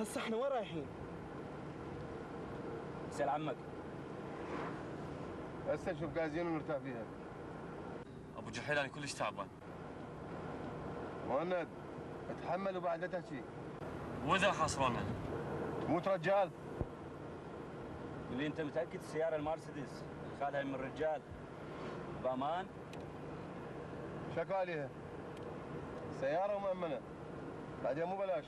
هسه احنا وين رايحين؟ اسأل عمك. هسه نشوف جاهزين ونرتاح فيها. ابو جحيل انا كلش تعبان. مهند اتحمل وبعد لا تحكي. واذا حاصرونا؟ تموت رجال. اللي انت متاكد السياره المرسيدس خالها من الرجال بامان؟ شكو عليها. سياره ومأمنه. بعدين مو بلاش.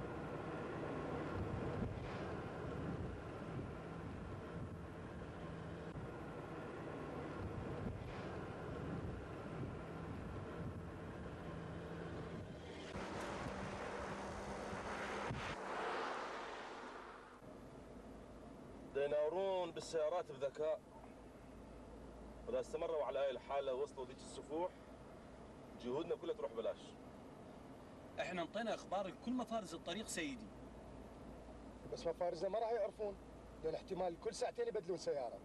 يناورون بالسيارات بذكاء، واذا استمروا على هاي الحاله ووصلوا ذيك السفوح جهودنا كلها تروح بلاش. احنا انطينا اخبار لكل مفارز الطريق سيدي. بس مفارزنا ما راح يعرفون، لان احتمال كل ساعتين يبدلون سياره.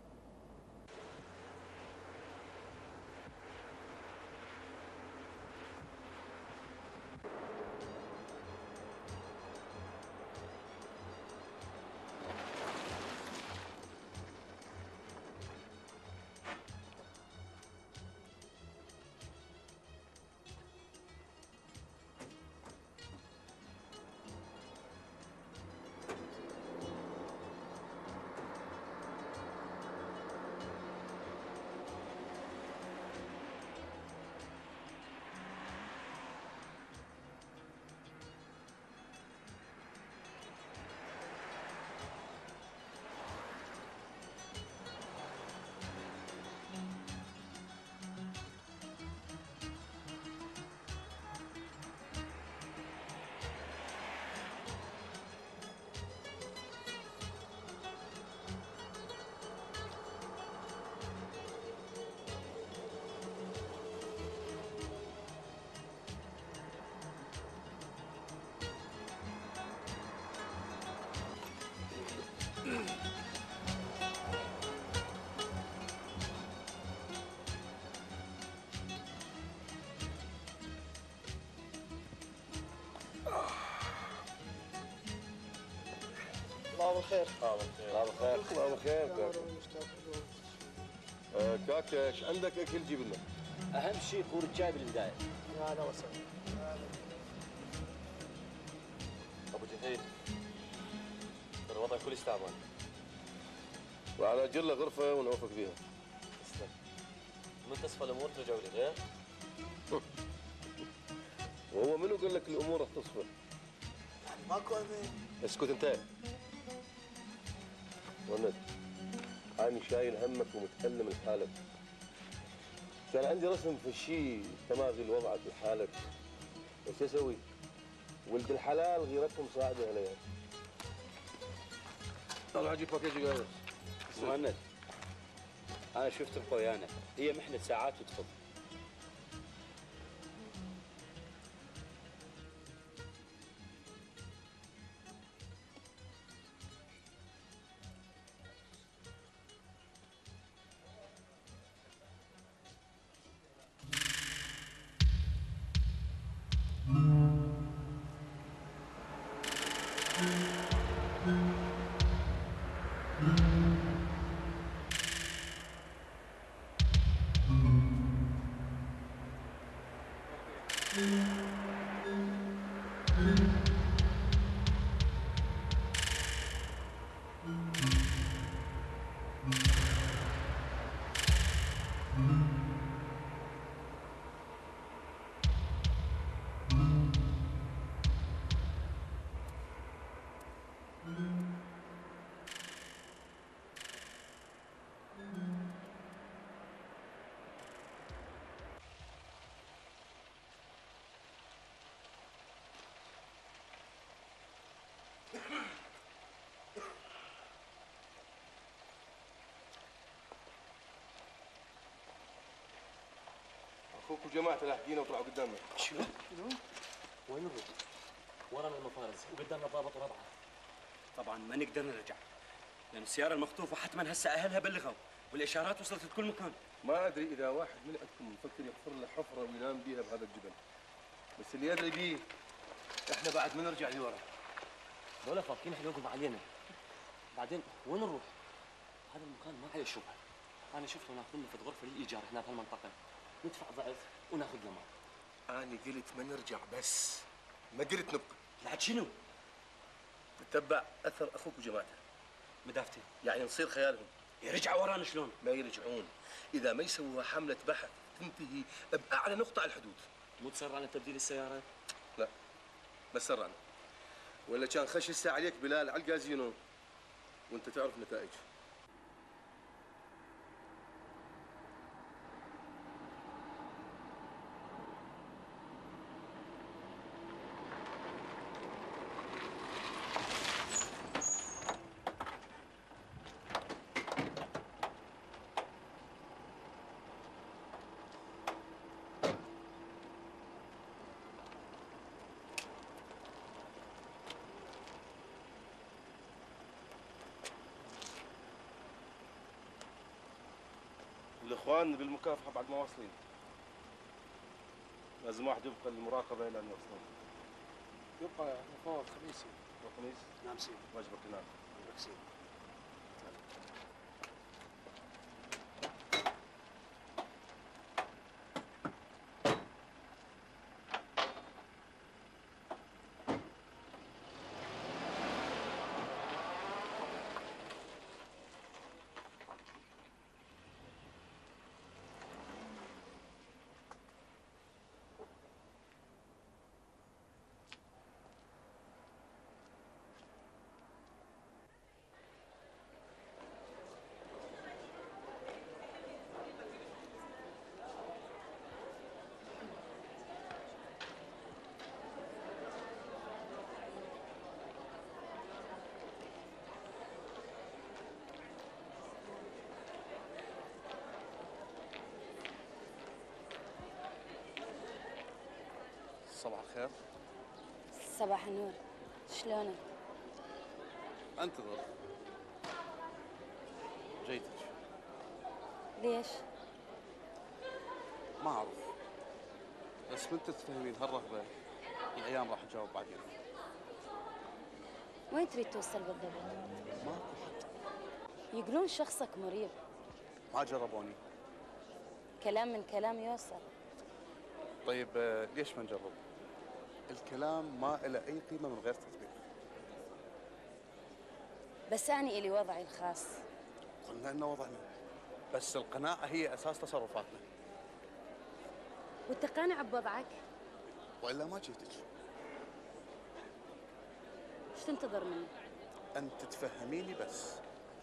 الله بالخير. الله بالخير. الله بالخير. الله بالخير. كاكا ايش عندك اكل جيب لنا. اهم شيء كور الشاي بالبدايه. هذا وسهلا. ابو جحيل ترى وضعي كلش تعبان. وعلى جله غرفه ونوفق فيها. تسلم. من تصفى الامور ترجعوا لي غير؟ وهو منو قال لك الامور راح تصفى؟ يعني ماكو امل. اسكت انت. مهند أنا شايل همك ومتكلم لحالك. كان عندي رسم في الشيء تماغي وضعك لحالك. ايش اسوي؟ ولد الحلال غيرتهم صاعده عليها. طلع اجيب باكيج جاهز. مهند انا شفت القويانه هي محنه ساعات وتفض. اخوك وجماعته لاحقين وطلعوا قدامنا. شنو؟ وين نروح؟ ورانا المفارز وقدامنا ضابط ورضعه. طبعا ما نقدر نرجع لان السياره المخطوفه حتما هسه اهلها بلغوا والاشارات وصلت لكل مكان. ما ادري اذا واحد من عندكم يفكر يحفر له حفره وينام بيها بهذا الجبل، بس اللي ادري بيه احنا بعد ما نرجع لورا. ولا فاكين حلوقهم علينا. بعدين وين نروح؟ هذا المكان ما عليه شبهه. انا شفته ناخذ لنا في غرفه للايجار هنا في المنطقه، ندفع ضعف وناخذ ضمان. انا قلت ما نرجع بس، ما قلت نبقى. بعد شنو؟ نتبع اثر اخوك وجماعته. مدافتين يعني نصير خيالهم. يرجعوا ورانا شلون؟ ما يرجعون اذا ما يسووا حمله بحث تنتهي باعلى نقطه على الحدود. مو تصر على تبديل السيارات؟ لا ما سرعنا، ولا كان خش الساعه عليك بلال على الكازينو وانت تعرف نتائج. الاخوان بالمكافحه بعد ما واصلين، لازم واحد يبقى للمراقبه الى ان يوصلون. يبقى فوق خميسي. الخميس نعم سيدي. واجبك هناك. يبقى سيدي. صباح الخير. صباح النور، شلونك؟ انتظر. جيتك. ليش؟ ما اعرف، بس من تتفهمين هالرهبه الايام راح تجاوب بعدين. وين تريد توصل بالضبط؟ ماكو حد. يقولون شخصك مريب. ما جربوني. كلام من كلام يوصل. طيب ليش ما نجرب؟ الكلام ما له اي قيمه من غير تطبيق. بس أنا إلي وضعي الخاص. قلنا انه وضعنا، بس القناعه هي اساس تصرفاتنا. وأنت قانع بوضعك؟ والا ما جيتك. ايش تنتظر مني؟ ان تتفهميني بس.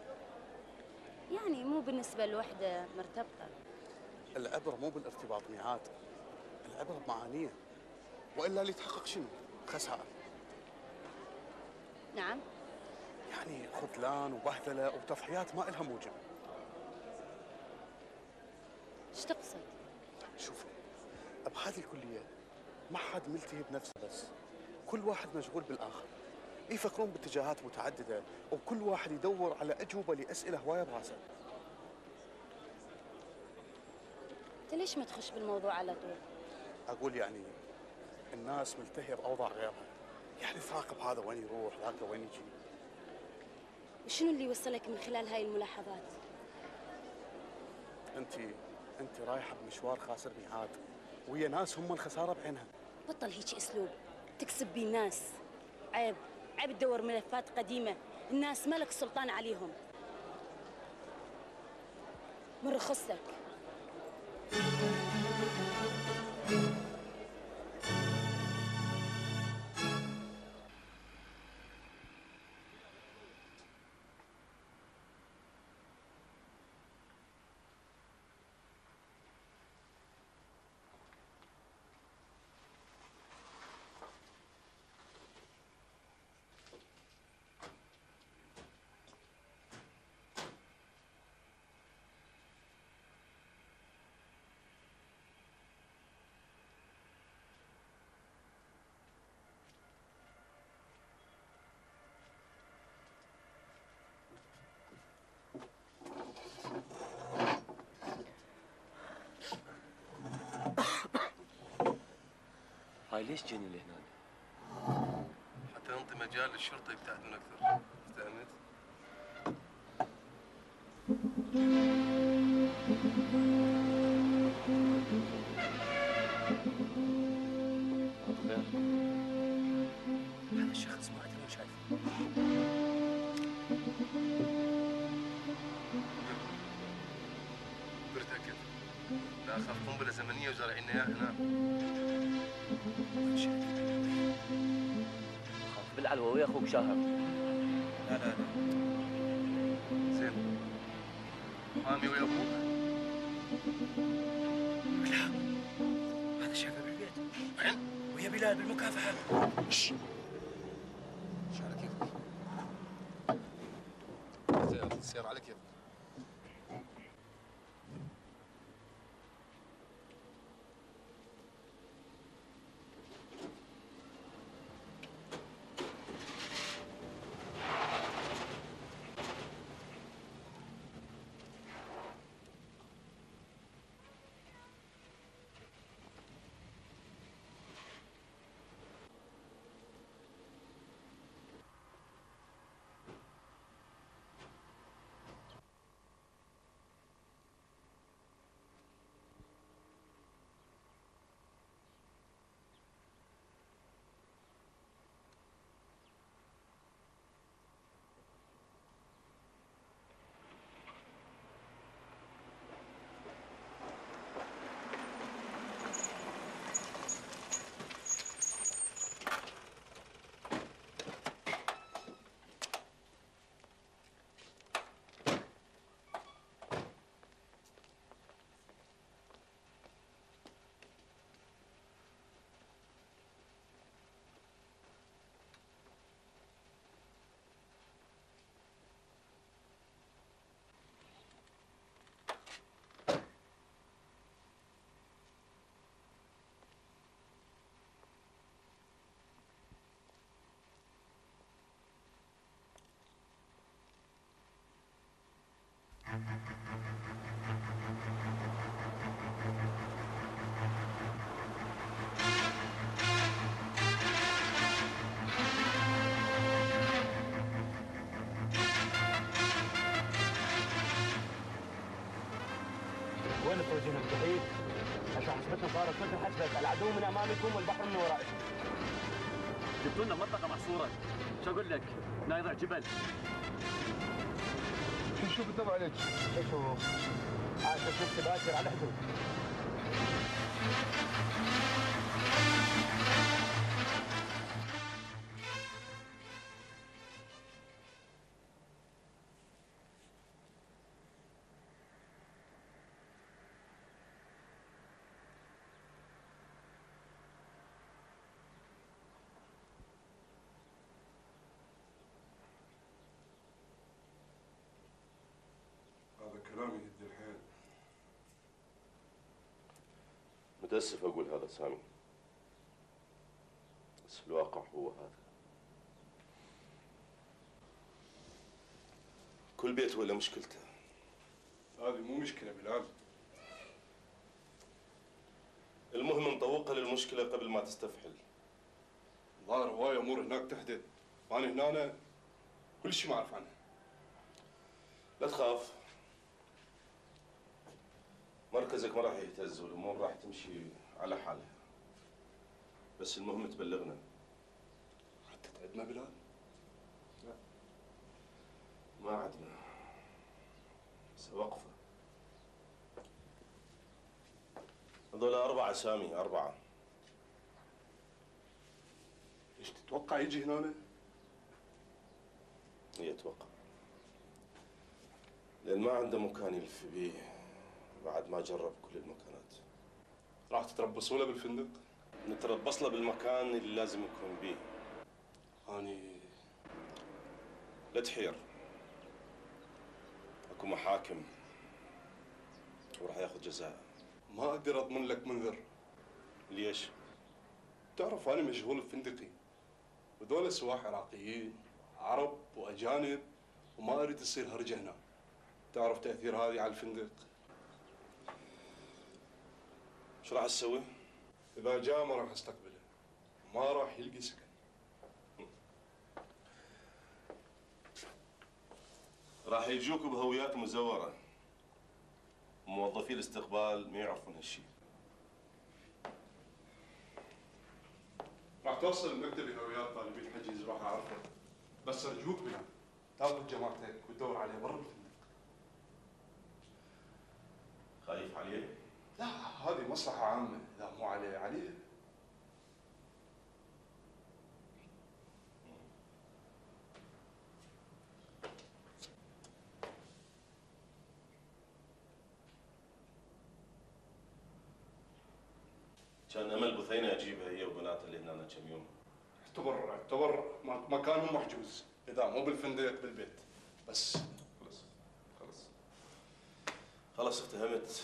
يعني مو بالنسبة لوحدة مرتبطة. العبره مو بالارتباط ميعاد، العبره بمعانيه. والا اللي يتحقق شنو؟ خساره. نعم؟ يعني خذلان وبهذله وتضحيات ما إلها موجب. ايش تقصد؟ شوفي، بهذه الكلية ما حد ملتهي بنفسه بس، كل واحد مشغول بالآخر، يفكرون باتجاهات متعددة وكل واحد يدور على أجوبة لأسئلة هواية براسه. أنت ليش ما تخش بالموضوع على طول؟ أقول يعني الناس ملتهية بأوضاع غيرها، يعني تراقب هذا وين يروح ذاك وين يجي. وشنو اللي وصلك من خلال هاي الملاحظات؟ أنت رايحة بمشوار خاسر ميعاد، ويا ناس هم الخسارة بعينها. بطل هيك أسلوب تكسب بيه الناس. عيب، عيب تدور ملفات قديمة، الناس مالك سلطان عليهم. من رخصتك. هاي ليش جيني لهنا؟ حتى ننطي مجال للشرطه يبتعدون اكثر. افتهمت؟ هذا الشخص ما ادري وين شايفه. برتاكد لا اخاف قنبله زمنيه وزارعين اياها هنا. خاف بالعلوه ويا اخوك شاهر. لا لا لا زين حامي ويا ابوك. لا هذا شايفه بالبيت. وين؟ ويا بلال بالمكافحه. شو على كيفك؟ السيارة على كيفك. وين تخرجون الجحيم؟ عشان حسبتنا صارت مثل حسبة العدو من امامكم والبحر من ورائكم. جبتوا لنا منطقة محصورة، شو اقول لك؟ نايضع جبل. شوف الضوء عليك. شوف عاد شفت باكر على الحدود. هذا كلام يهد الحيل. متأسف أقول هذا سامي، بس في الواقع هو هذا. كل بيت ولا مشكلته. هذه مو مشكلة بلال. المهم نطوقها للمشكلة قبل ما تستفحل. الظاهر هواي أمور هناك تحدث، وأنا هنا كل شيء ما أعرف عنها. لا تخاف، مركزك ما راح يهتز والأمور راح تمشي على حالها. بس المهم تبلغنا. حتى تعدنا بلال؟ لا ما عدنا، بس وقفة. هذول 4 سامي، 4. ليش تتوقع يجي هنا؟ يتوقع، لأن ما عنده مكان يلف بيه بعد ما جرب كل المكانات. راح تتربصوا له بالفندق؟ نتربص له بالمكان اللي لازم يكون بيه. أني لا تحير، اكو محاكم وراح ياخذ جزاء. ما أقدر أضمن لك منذر. ليش؟ تعرف أنا مشغول بفندقي، وذولا سواح عراقيين عرب وأجانب، وما أريد تصير هرجة هنا. تعرف تأثير هذه على الفندق. شو راح تسوي؟ إذا جاء ما راح استقبله، ما راح يلقي سكن. راح يجوك بهويات مزوره. موظفي الاستقبال ما يعرفون هالشيء. راح توصل مكتبي هويات طالبين الحجز راح اعرفه، بس ارجوك بنا تاخذ جماعتك وتدور عليه برا الفندق. خايف عليه؟ لا هذه مصلحة عامة، لا مو عليه، عليه. كان امل بثينه اجيبها هي وبناتها اللي هنا كم يوم. اعتبر مكانهم محجوز، اذا مو بالفندق بالبيت بس. خلاص افتهمت.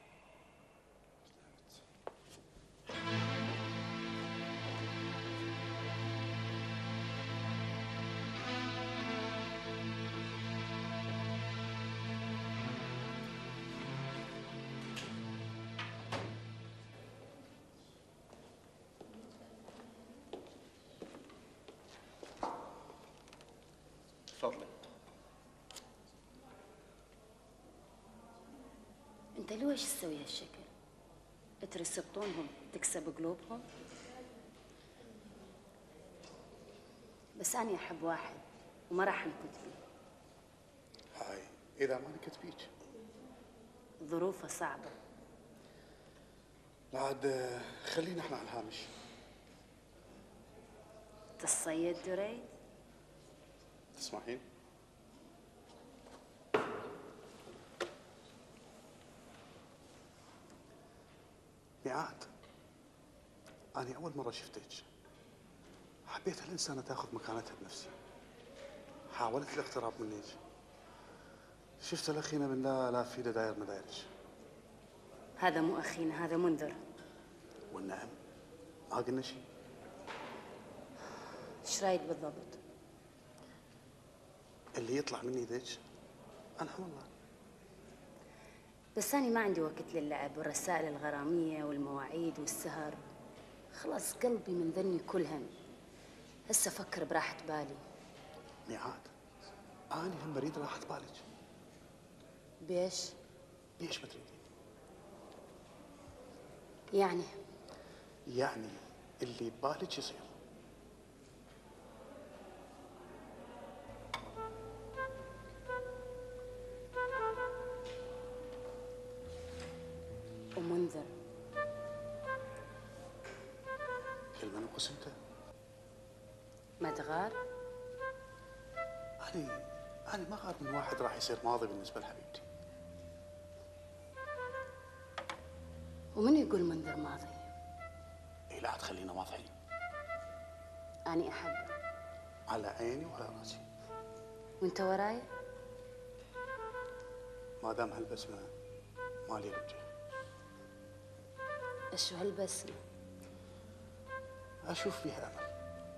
تفضلي. انت ليش تسوي هالشكل؟ تريد تبطونهم تكسب قلوبهم؟ بس أنا أحب واحد وما راح أنكت فيه. هاي إذا ما نكت بيك. ظروفه صعبة. بعد خلينا احنا على الهامش. تصيد دريد؟ تسمحين؟ ميعاد، أنا أول مرة شفتك حبيت هالإنسانة تاخذ مكانتها بنفسي. حاولت الاقتراب منك، شفت الأخينا من لا في داير مدايرك. هذا مو أخينا، هذا منذر. والنعم ما قلنا شيء. ايش رايد بالضبط؟ اللي يطلع مني ذيك أنا والله. بس أنا ما عندي وقت للعب والرسائل الغرامية والمواعيد والسهر. خلاص قلبي من ذني كلهن. هسه أفكر براحة بالي. ميعاد، أنا هم بريد راحة بالك. بيش؟ ليش ما تريدين؟ يعني اللي ببالك يصير. ومنذر كل من قسمته ما تغار؟ أنا ما غار من واحد راح يصير ماضي بالنسبة لحبيبتي. ومن يقول منذر ماضي؟ إيه لا تخلينا واضحين. أنا أحبه. على عيني وعلى راسي. وأنت وراي؟ ما دام هالبسمة ما لي وجه. أشو هالبسمة؟ أشوف فيها أمل.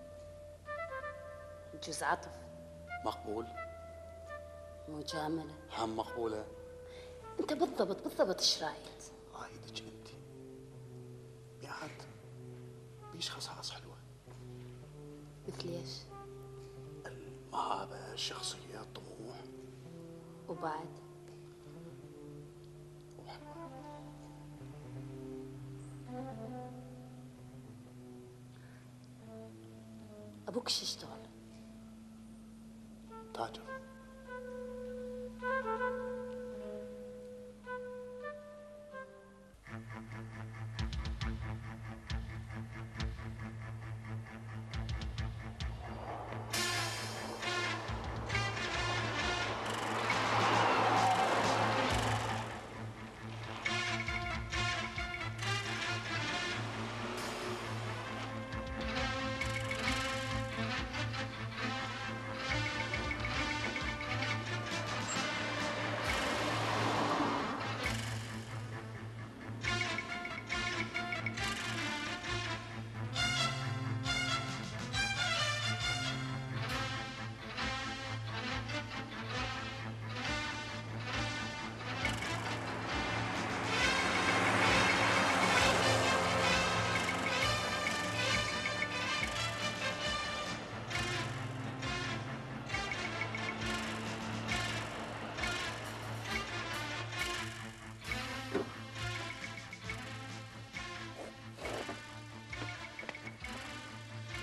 جزء عطف. مقبول. مجاملة. هم مقبولة. أنت بالضبط إيش رايد؟ رايدك أنت. ميعاد بيش خصائص حلوة. مثل إيش؟ المهابة، الشخصية، الطموح. وبعد؟ وحلوة. أبوك شو يشتغل؟ تاجر.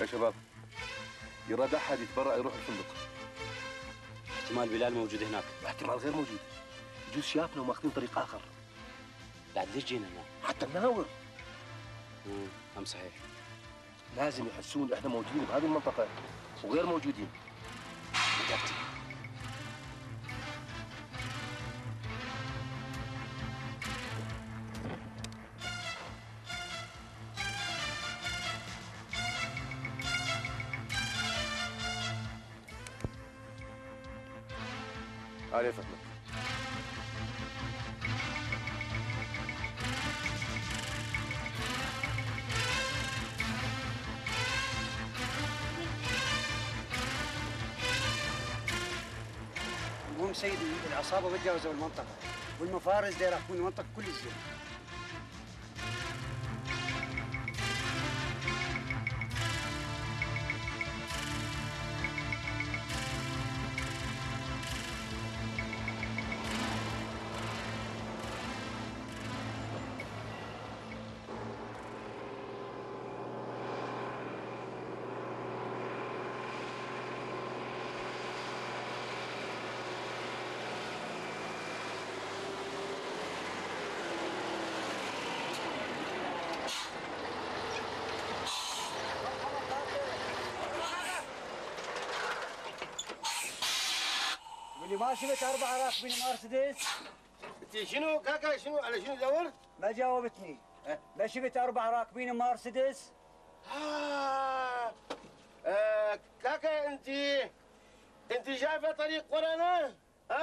يا شباب يراد احد يتبرع يروح الفندق. احتمال بلال موجود هناك. احتمال غير موجود، يجوز شافنا وماخذين طريق اخر. بعد ليش جينا هنا؟ حتى نناور. هم صحيح. لازم يحسون احنا موجودين بهذه المنطقه وغير موجودين. قدرتي. تعال يا فتمة. المهم سيدي العصابه ما تجاوزوا المنطقه والمفارز داير يراقبون المنطقه كل الزين. واللي ما شفت 4 راكبين مرسيدس. انت شنو كاكا شنو على شنو دورت؟ ما جاوبتني. ما شفت 4 راكبين مرسيدس؟ كاكا انت شايفه طريق ورانا؟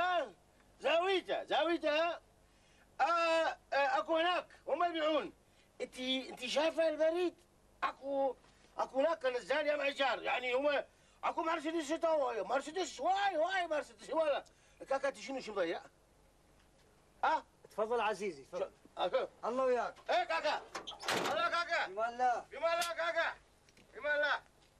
زاويته اكو هناك هم يبيعون. انت شايفه البريد؟ اكو هناك نزال يم عجار، يعني هم اكو مرسيدس مرسيدس واي مرسيدس ولا كاكا انت شنو مضيع؟ تفضل عزيزي تفضل. الله وياك. ايه كاكا. الله كاكا. بما الله. بما الله كاكا. بما الله.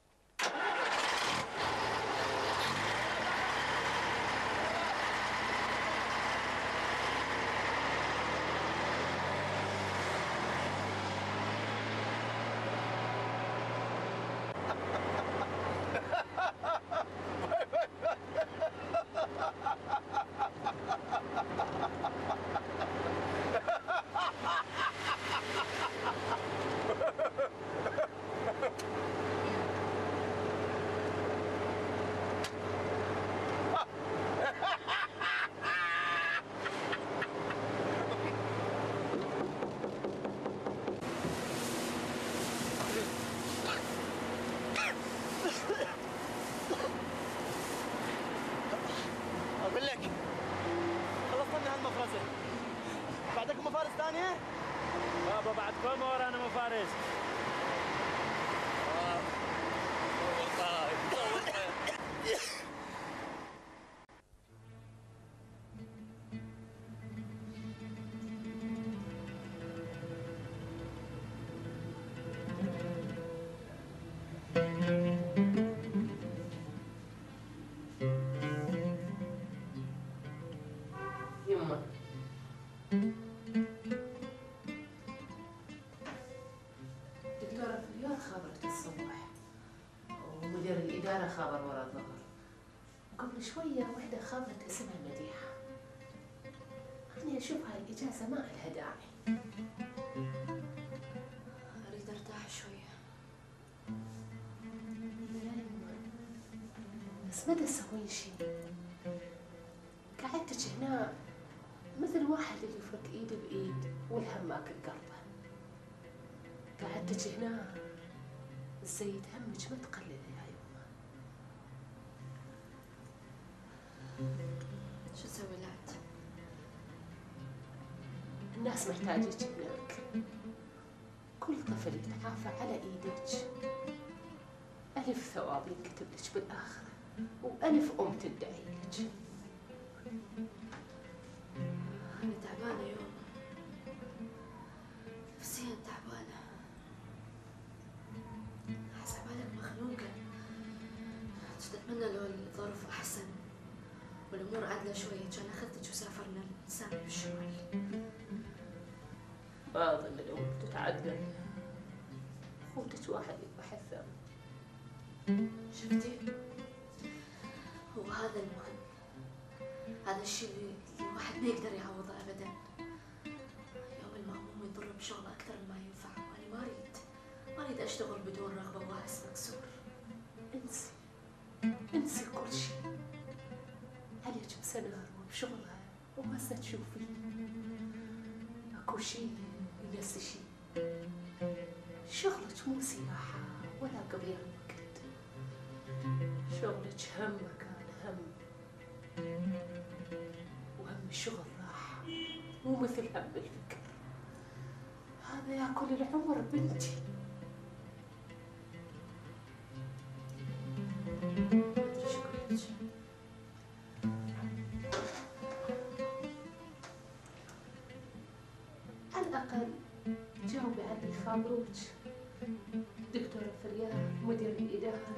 اقول لك خلصنا من هالمفرزه. بعدك مفارس ثانيه؟ بابا بعد كل ما ورانا مفارس. يما دكتورة فليور خابرت الصبح ومدير الإدارة خابر ورا الظهر، وقبل شوية وحدة خابرت اسمها مديحة. أنا أشوف هاي الإجازة ما لها داعي. أريد أرتاح شوية. لا يما بس ما تسوين شي. قعدتك هنا مثل واحد اللي يفرك ايده بايد والهم ماكل قلبه. قعدتك هنا زيد همك ما تقلله يا يما. شو تسوي لعت؟ الناس محتاجك هناك. كل طفل يتعافى على ايدك 1000 ثواب ينكتب لك بالاخره و1000 ام تدعي لك. أنا تعبانة يوم، نفسيا تعبانة. أحس عبالك مخنوقة. كنت أتمنى لو الظروف أحسن والأمور عادلة شوي كان أخذتك وسافرنا لسامي بالشمال. ما أظن الأمور تتعدل. خوتك واحد يذبح الثاني. شفتي؟ هو هذا المهم، هذا الشيء اللي الواحد ما يقدر يعوضه ابدا. يوم المهموم يضر بشغله اكثر مما ينفع، وانا ما اريد اشتغل بدون رغبه وحس مكسور. انسي كل شيء. عليك بسنة وبشغلها وهسه تشوفي اكو شيء ينسي شيء. شغلك مو سياحة ولا قضية وقت، شغلك هم مكان هم، وهم الشغل راح مو مثل هم الفكر، هذا ياكل العمر بنتي. على الأقل جاوبي على اللي يخابروك. دكتورة فريال مدير الإدارة.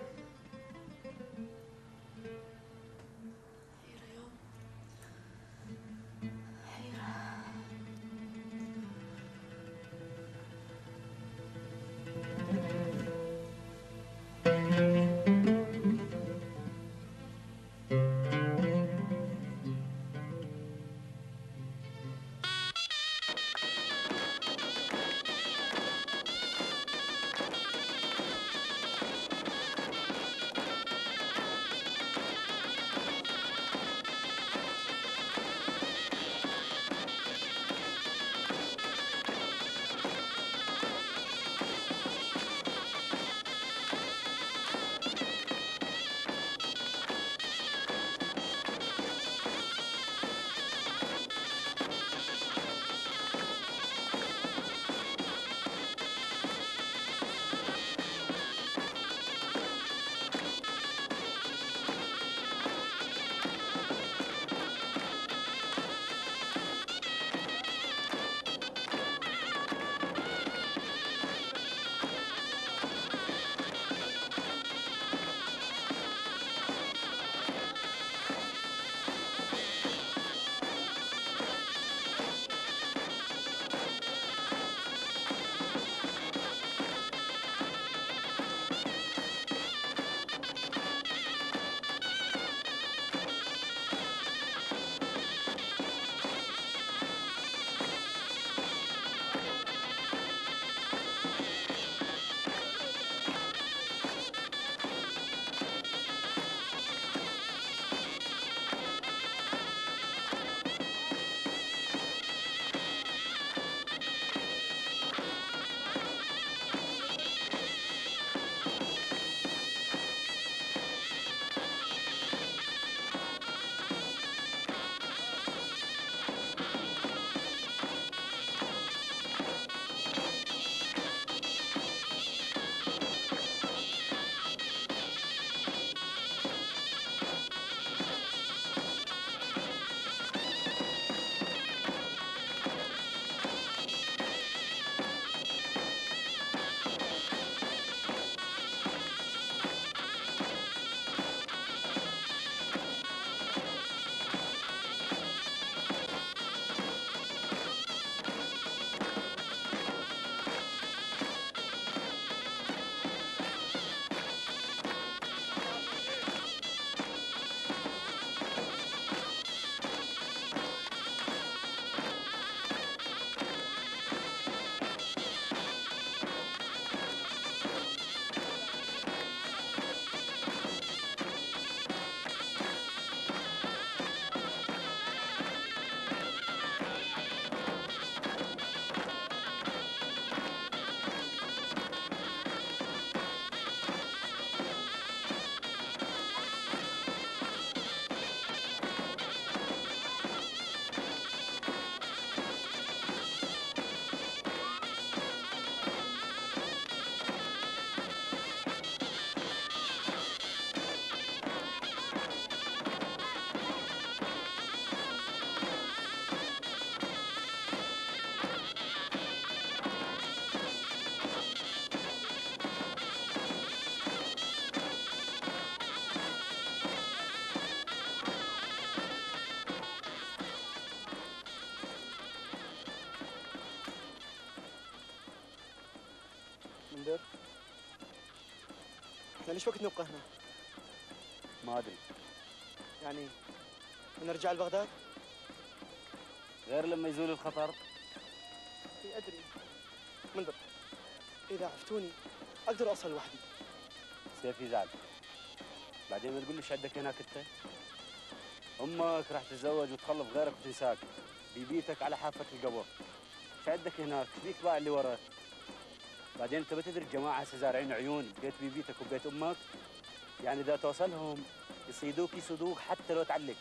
ليش وقت نبقى هنا؟ ما ادري، يعني نرجع لبغداد؟ غير لما يزول الخطر. اي ادري. منذر، اذا عفتوني اقدر اوصل لوحدي. سيف يزعل. بعدين ما تقول لي ايش عندك هناك انت؟ امك راح تتزوج وتخلف غيرك وتنساك. بيبيتك على حافه القبر. ايش عندك هناك؟ ايش بيك باع اللي وراك؟ بعدين انت بتدري الجماعه هسه زارعين عيون بيت بيبيتك وبيت امك. يعني اذا توصلهم يصيدوك يسودوك حتى لو تعلق.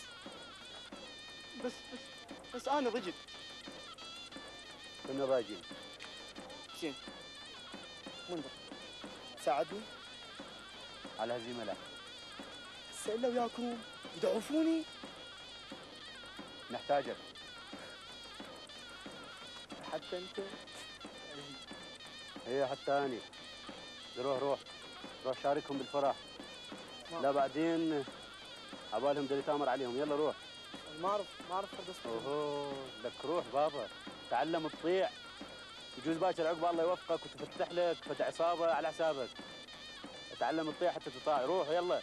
بس انا رجل. كنا راجل. زين. منذر، ساعدني. على هزيمه لا. هسه الا وياكم يضعفوني. نحتاجك. حتى انت. ايه حتى اني. روح شاركهم بالفرح. لا بعدين عبالهم دل يتامر عليهم. يلا روح. ما اعرف قدس. اوه لك روح بابا، تعلم تطيع. يجوز باكر عقب الله يوفقك وتفتح لك فتح عصابه على حسابك. تعلم تطيع حتى تطاع. روح يلا.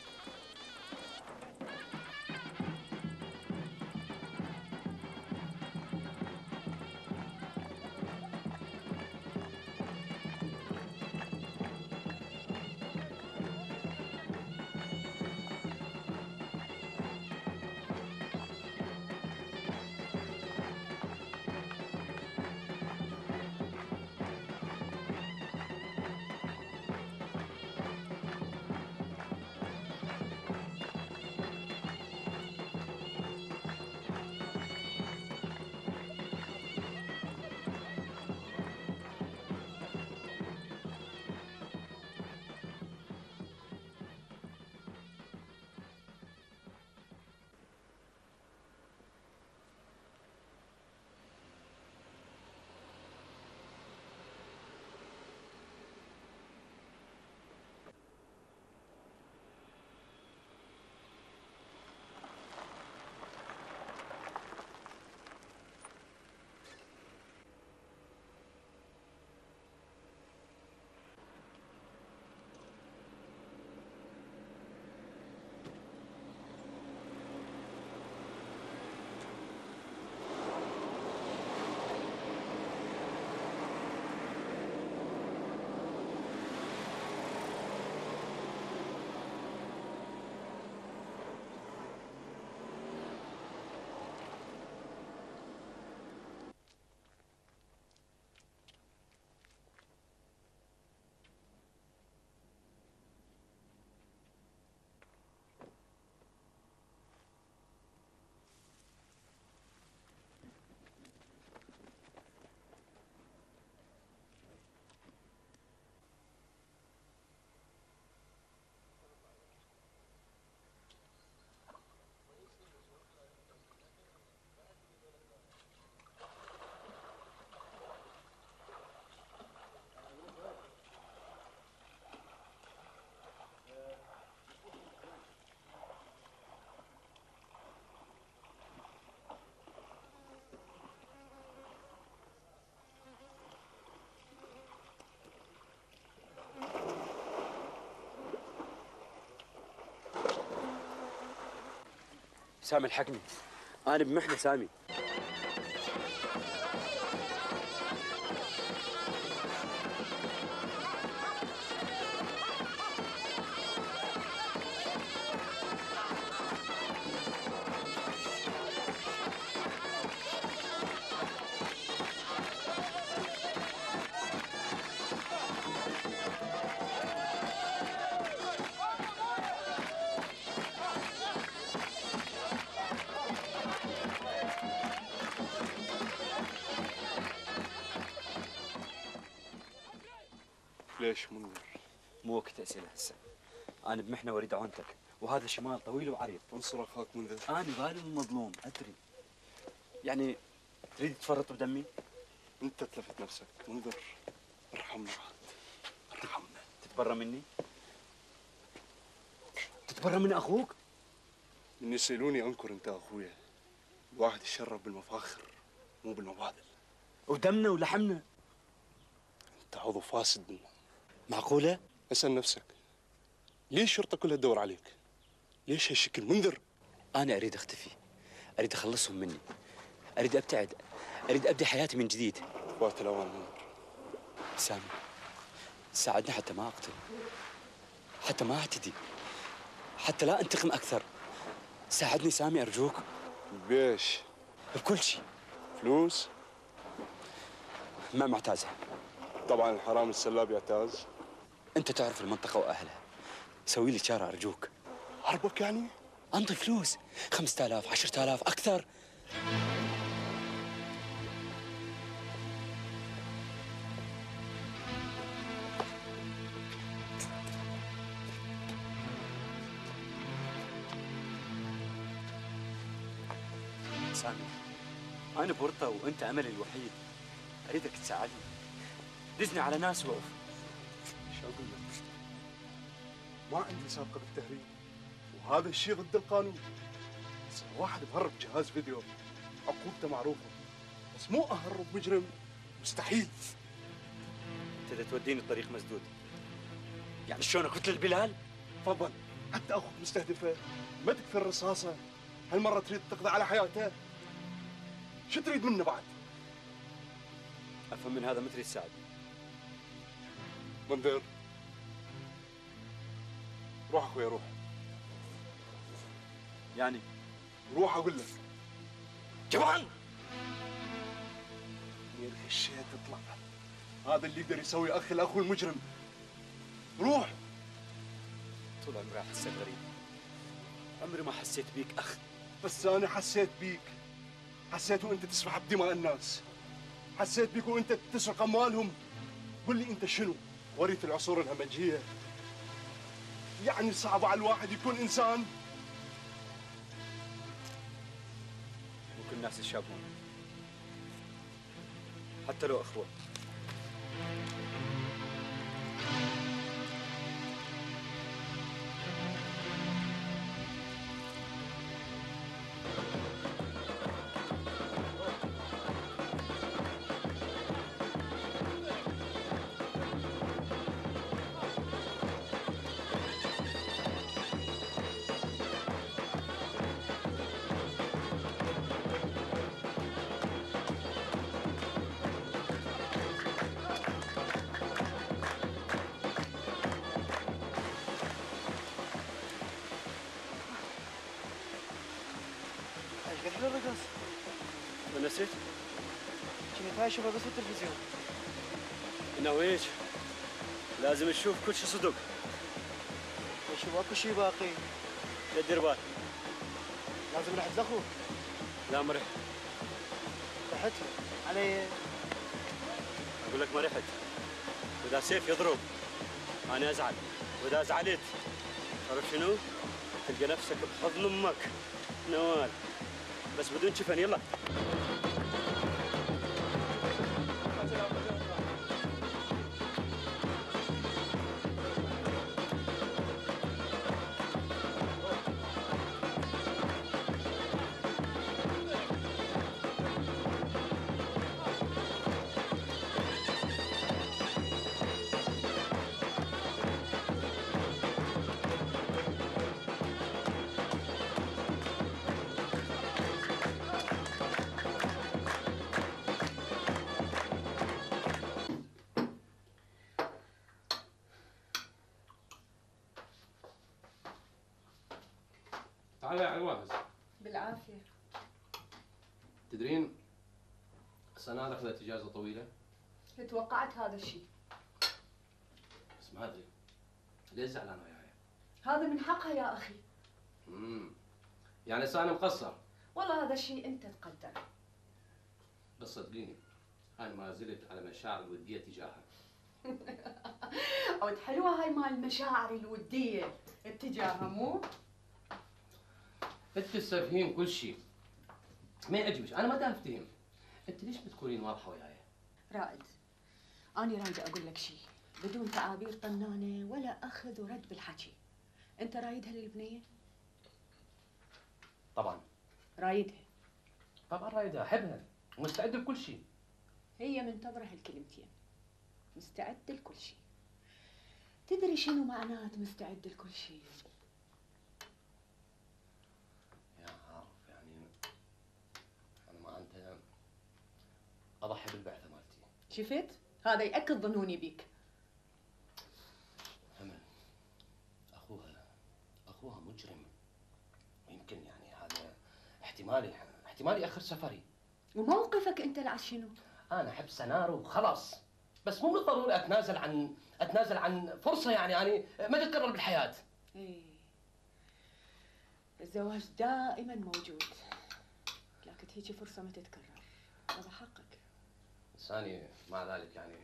سامي الحقني، أنا بمحنة سامي. ليش منذر؟ مو وقت أسئلة هسه. أنا بمحنة وأريد عونتك، وهذا شمال طويل وعريض. انصر أخاك منذر. أنا ظالم ومظلوم أدري. يعني تريد تفرط بدمي؟ أنت تلفت نفسك منذر. ارحمنا عاد. ارحمنا. تتبرى مني؟ تتبرى من أخوك؟ من يسألوني أنكر أنت أخويا. الواحد يشرب بالمفاخر مو بالمبادل. ودمنا ولحمنا. أنت عضو فاسد منا. معقولة؟ اسأل نفسك، ليش الشرطه كلها تدور عليك؟ ليش هالشكل منذر؟ انا اريد اختفي، اريد اخلصهم مني، اريد ابتعد، اريد ابدي حياتي من جديد. فات الاوان منذر. سامي ساعدني حتى ما اقتل، حتى ما اعتدي، حتى لا انتقم اكثر. ساعدني سامي ارجوك. بيش؟ بكل شيء. فلوس؟ ما معتازها. طبعا الحرام السلاب يعتاز. انت تعرف المنطقه واهلها، سوي لي شارع ارجوك. عربك يعني؟ انطي فلوس 5000 10000 اكثر. سامي انا بورطه وانت املي الوحيد، اريدك تساعدني. دزني على ناس وقف. شو اقول لك؟ ما عندي سابقه بالتهريب، وهذا الشيء ضد القانون. بس لو واحد بهرب جهاز فيديو عقوبته معروفه، بس مو اهرب مجرم، مستحيل. انت بدك توديني الطريق مسدود، يعني شلونك مثل البلال؟ تفضل، حتى اخوك مستهدفه، ما تكفي الرصاصه، هالمره تريد تقضي على حياته؟ شو تريد منه بعد؟ افهم من هذا ما تريد تساعدني. منذر، روح اخوي روح. يعني روح اقول لك. جبان من هالشيء تطلع، هذا اللي يقدر يسوي اخي الاخو المجرم. روح. طول عمري احسك غريب، عمري ما حسيت بيك اخ. بس انا حسيت بيك، حسيت وانت تسفح بدماء الناس، حسيت بيك وانت تسرق اموالهم. قل لي انت شنو؟ وريث العصور الهمجيه؟ يعني صعب على الواحد يكون انسان؟ ممكن الناس يشابهون حتى لو اخوه. قد حلو الرقص. ونسيت؟ كنت هاي اشوفها بس بالتلفزيون. انه ايش؟ لازم نشوف كل شيء صدق. شو اكو شيء باقي؟ لا تدير بالك. لازم رحت لاخوك. لا ما رحت. رحت علي. اقول لك ما رحت. واذا سيف يضرب انا ازعل، واذا زعلت تعرف شنو؟ تلقى نفسك بحضن امك نوال، بس بدون شفن. يلا تعالى على الواهز. بالعافية. تدرين سناء أخذت إجازة طويلة؟ توقعت هذا الشيء. بس ما أدري ليش زعلانة وياي؟ هذا من حقها يا أخي. يعني أنا مقصر؟ والله هذا الشيء أنت تقدره. بس صدقيني أنا ما زلت على مشاعر ودية تجاهها. عود حلوة هاي مال المشاعر الودية اتجاهها مو؟ أنت تستفهمين كل شيء. ما يعجبش، أنا ما دا أفتهم. أنت ليش بتكونين واضحة وياي؟ رائد، أنا رايدة أقول لك شيء بدون تعابير طنانة ولا أخذ ورد بالحكي. أنت رايدها للبنية؟ طبعا. رايدها؟ طبعا رايدها، أحبها ومستعد لكل شيء. هي منتظرة هالكلمتين، مستعدة لكل شيء. تدري شنو معنات مستعد لكل شيء؟ يا عارف يعني انا ما انت اضحي بالبعثه مالتي. شفت؟ هذا يأكد ظنوني بيك. امل اخوها مجرم، ويمكن يعني هذا احتمالي اخر سفري. وموقفك انت لعش شنو؟ انا احب سنارو وخلاص، بس مو بالضروري اتنازل عن فرصه يعني ما تتكرر بالحياه. ايه الزواج دائما موجود، لكن هيك فرصه ما تتكرر، هذا حقك. بس أنا مع ذلك يعني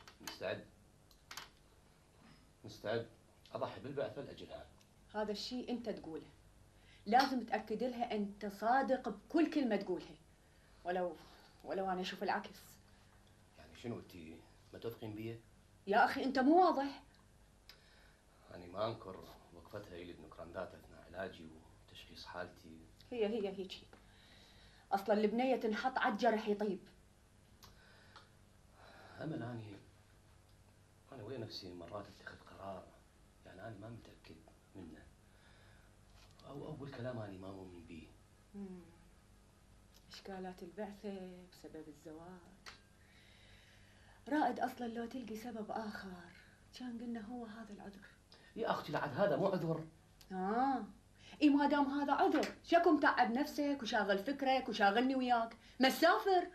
مستعد اضحي بالبعثه لاجلها. هذا الشيء انت تقوله، لازم تاكد لها انت صادق بكل كلمه تقولها، ولو انا اشوف العكس. يعني شنو انت ما تثقين بي؟ يا اخي انت مو واضح. أنا ما أنكر وقفتها إلي بنكراندات أثناء علاجي وتشخيص حالتي. هي هيك اصلا البنيه تنحط على الجرح يطيب. أمل أنا ويا نفسي مرات اتخذ قرار يعني أنا ما متأكد منه، أو أول كلام أنا ما مؤمن به. إشكالات البعثة بسبب الزواج. رائد أصلا لو تلقي سبب آخر كان قلنا هو هذا العذر. يا أختي لعد هذا مو عذر. إي ما دام هذا عذر شكو متعب نفسك وشاغل فكرك وشاغلني وياك؟ ما تسافر.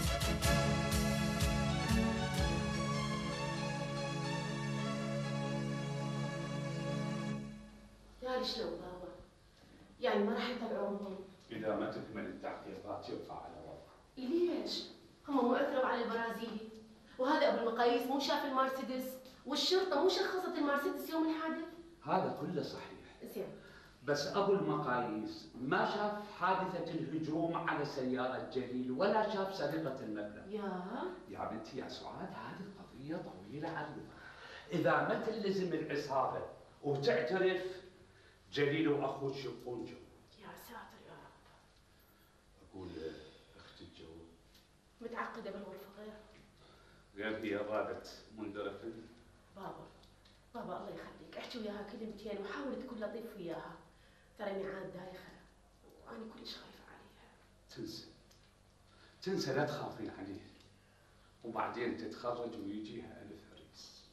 يعني شلون بابا؟ يعني ما راح يطلعوهم؟ إذا ما تكمل التحقيقات يرفع على وضع. ليش؟ هم مو اعترفوا على البرازيلي، وهذا ابو المقاييس مو شاف المرسيدس، والشرطه مو شخصت المرسيدس يوم الحادث؟ هذا كله صحيح. زين. بس ابو المقاييس ما شاف حادثه الهجوم على سياره جليل ولا شاف سرقه المبلغ. يا بنتي يا سعاد هذه قضيه طويله عريضه. اذا ما تلزم العصابه وتعترف جليل واخوك يبقون جو. يا ساتر يا رب. اقول اختي الجو متعقده بالغرفه غير هي غابت منذ رفن. بابا الله يخليك احكي وياها كلمتين وحاول تكون لطيف وياها، ترى ميعاد دايخه وانا كلش خايفه عليها. تنسى لا تخافين عليه، وبعدين تتخرج ويجيها ألف عريس.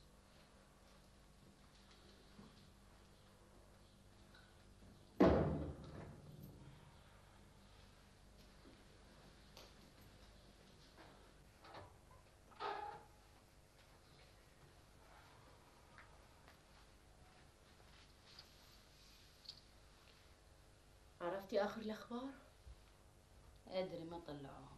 عرفتي آخر الأخبار؟ أدري ما طلعوهم.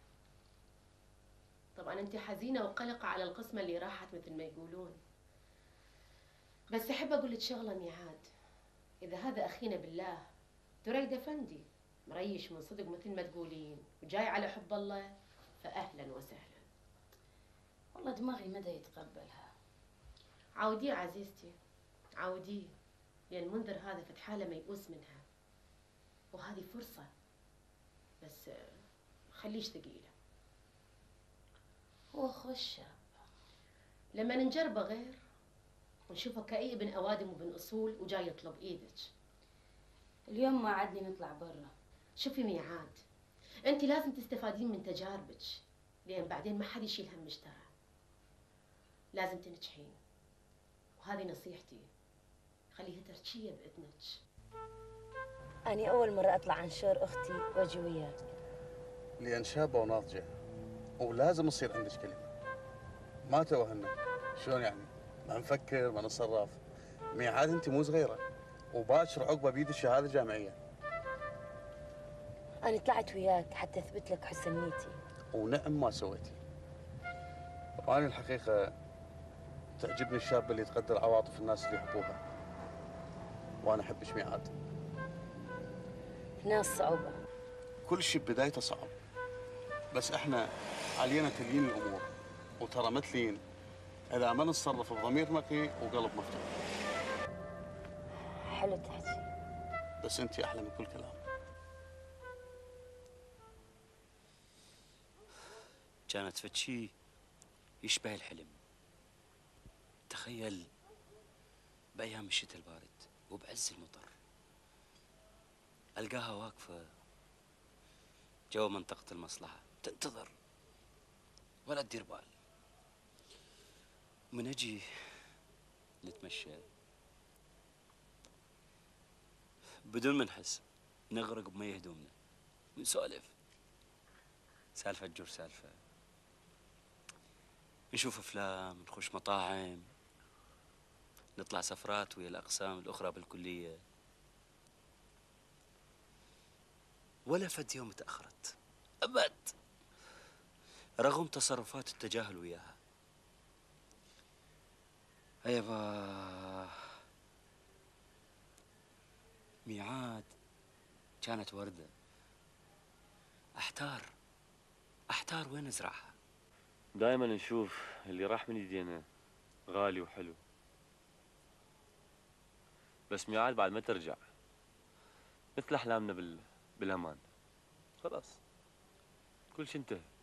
طبعا أنت حزينة وقلقة على القسمة اللي راحت مثل ما يقولون، بس أحب أقول لك شغلة ميعاد، إذا هذا أخينا بالله دريد أفندي مريش من صدق مثل ما تقولين وجاي على حب الله، فأهلا وسهلا. والله دماغي مدى يتقبلها. عوديه عزيزتي عوديه، لأن منذر هذا فت حالة ميؤوس منها، وهذه فرصة، بس خليش ثقيلة. هو خوش شاب، لما نجربه غير ونشوفه كأي ابن أوادم وابن أصول وجاي يطلب إيدك. اليوم ما عدني نطلع برا. شوفي ميعاد، أنت لازم تستفادين من تجاربك، لأن بعدين ما حد يشيل همك ترى. لازم تنجحين، وهذه نصيحتي، خليها تركية بإذنك. أنا أول مرة أطلع عن شور أختي وأجي وياك، لأن شابة وناضجة ولازم يصير عندك كلمة. ما توهنا شلون يعني؟ ما نفكر ما نتصرف. ميعاد أنت مو صغيرة، وباكر عقبة بيد شهادة جامعية. أنا طلعت وياك حتى أثبت لك حسن نيتي. ونعم ما سويتي. وأنا الحقيقة تعجبني الشاب اللي تقدر عواطف الناس اللي يحبوها، وأنا أحبش ميعاد. ناس صعوبة، كل شيء بدايته صعب، بس احنا علينا تليين الامور، وترى مثلين اذا ما نتصرف بضمير نقي وقلب مفتوح. حلو تحكي، بس انت احلى من كل كلام. كانت فد شي يشبه الحلم. تخيل بأيام الشتاء البارد وبعز المطر ألقاها واقفة جوا منطقة المصلحة تنتظر ولا تدير بال. من أجي نتمشى بدون ما نحس نغرق بمية هدومنا ونسولف سالفة تجر سالفة، نشوف أفلام، نخش مطاعم، نطلع سفرات ويا الأقسام الأخرى بالكلية. ولا فد يوم تأخرت أبد رغم تصرفات التجاهل وياها. أيبا ميعاد كانت وردة، أحتار وين أزرعها. دائما نشوف اللي راح من يدينا غالي وحلو، بس ميعاد بعد ما ترجع مثل أحلامنا بالأمان. خلاص كل شيء انتهى.